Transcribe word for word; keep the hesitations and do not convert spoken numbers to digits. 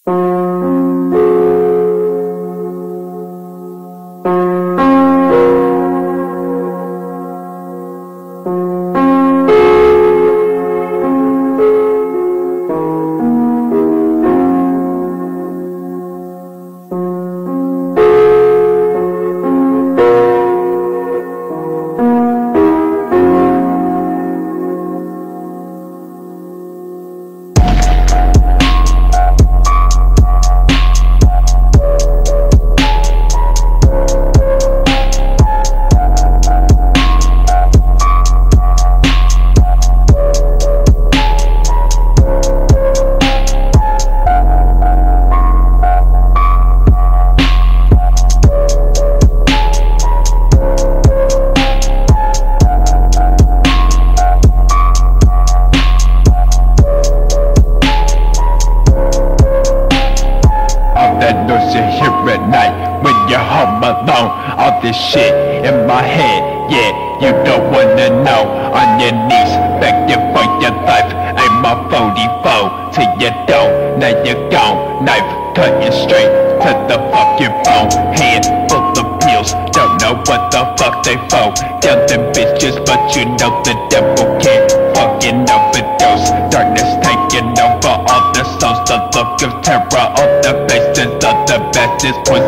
All this shit in my head, yeah, you don't wanna know. On your knees, begging for your life. Aim my forty-four till you don't, now you're gone. Knife cutting straight to the fucking bone. Hand full of pills, don't know what the fuck they for. Killing bitches, but you know the devil can't fucking overdose. Darkness taking over all the souls, the look of terror on the faces of the bastards.